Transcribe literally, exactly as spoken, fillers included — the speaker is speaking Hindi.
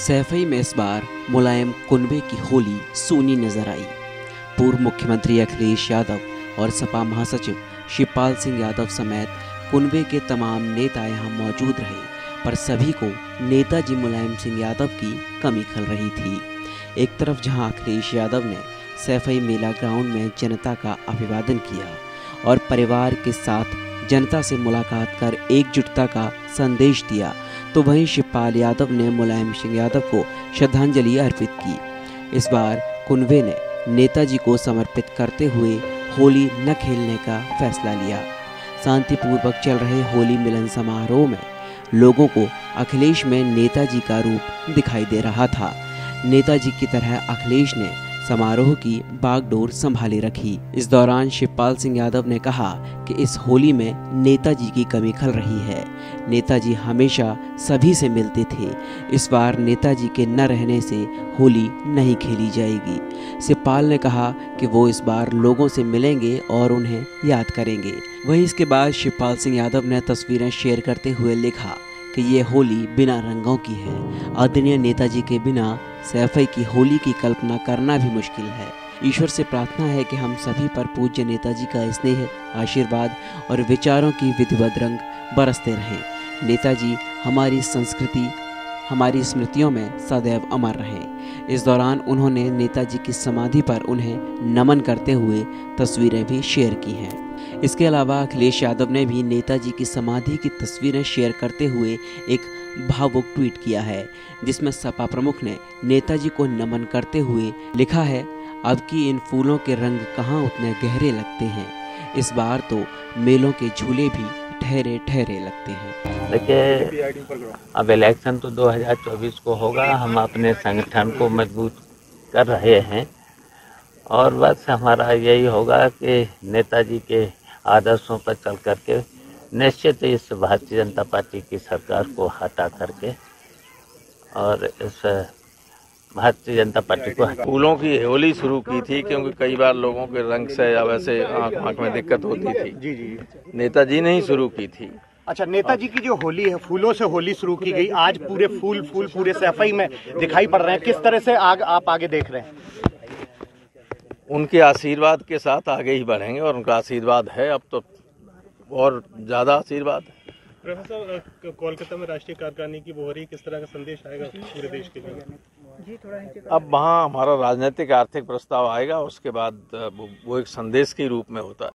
सैफई में इस बार मुलायम कुनबे की होली सूनी नजर आई। पूर्व मुख्यमंत्री अखिलेश यादव और सपा महासचिव शिवपाल सिंह यादव समेत कुनबे के तमाम नेता यहां मौजूद रहे, पर सभी को नेताजी मुलायम सिंह यादव की कमी खल रही थी। एक तरफ जहां अखिलेश यादव ने सैफई मेला ग्राउंड में जनता का अभिवादन किया और परिवार के साथ जनता से मुलाकात कर एकजुटता का संदेश दिया, तो वहीं शिवपाल यादव ने मुलायम सिंह यादव को श्रद्धांजलि अर्पित की। इस बार कुनबे ने नेताजी को समर्पित करते हुए होली न खेलने का फैसला लिया। शांतिपूर्वक चल रहे होली मिलन समारोह में लोगों को अखिलेश में नेताजी का रूप दिखाई दे रहा था। नेताजी की तरह अखिलेश ने समारोह की बागडोर संभाली रखी। इस दौरान शिवपाल सिंह यादव ने कहा कि इस होली में नेताजी की कमी खल रही है। नेताजी हमेशा सभी से मिलते थे, इस बार नेताजी के न रहने से होली नहीं खेली जाएगी। शिवपाल ने कहा कि वो इस बार लोगों से मिलेंगे और उन्हें याद करेंगे। वहीं इसके बाद शिवपाल सिंह यादव ने तस्वीरें शेयर करते हुए लिखा कि ये होली बिना रंगों की है। आदरणीय नेताजी के बिना सैफई की होली की कल्पना करना भी मुश्किल है। ईश्वर से प्रार्थना है कि हम सभी पर पूज्य नेताजी का स्नेह, आशीर्वाद और विचारों की विधिवत रंग बरसते रहें। नेताजी हमारी संस्कृति, हमारी स्मृतियों में सदैव अमर रहें। इस दौरान उन्होंने नेताजी की समाधि पर उन्हें नमन करते हुए तस्वीरें भी शेयर की हैं। इसके अलावा अखिलेश यादव ने भी नेताजी की समाधि की तस्वीरें शेयर करते हुए एक भावुक ट्वीट किया है, जिसमें सपा प्रमुख ने नेताजी को नमन करते हुए लिखा है, अब की इन फूलों के रंग कहाँ उतने गहरे लगते हैं, इस बार तो मेलों के झूले भी ठहरे ठहरे लगते हैं। देखिए, अब इलेक्शन तो दो हज़ार चौबीस को होगा। हम अपने संगठन को मजबूत कर रहे हैं और बस हमारा यही होगा कि नेताजी के आदर्शों पर चल करके निश्चित इस भारतीय जनता पार्टी की सरकार को हटा करके और इस भारतीय जनता पार्टी को फूलों की होली शुरू की थी, क्योंकि कई बार लोगों के रंग से या वैसे आँख आँख में दिक्कत होती थी। जी जी नेताजी ने ही शुरू की थी। अच्छा, नेताजी की जो होली है, फूलों से होली शुरू की गई, आज पूरे फूल फूल पूरे सैफई में दिखाई पड़ रहे हैं। किस तरह से आग आप आगे देख रहे हैं? उनके आशीर्वाद के साथ आगे ही बढ़ेंगे और उनका आशीर्वाद है, अब तो और ज़्यादा आशीर्वाद है। प्रोफेसर, कोलकाता में राष्ट्रीय कार्यकारिणी की वो हो रही, किस तरह का संदेश आएगा पूरे देश के लिए? अब वहाँ हमारा राजनीतिक आर्थिक प्रस्ताव आएगा, उसके बाद वो एक संदेश के रूप में होता है।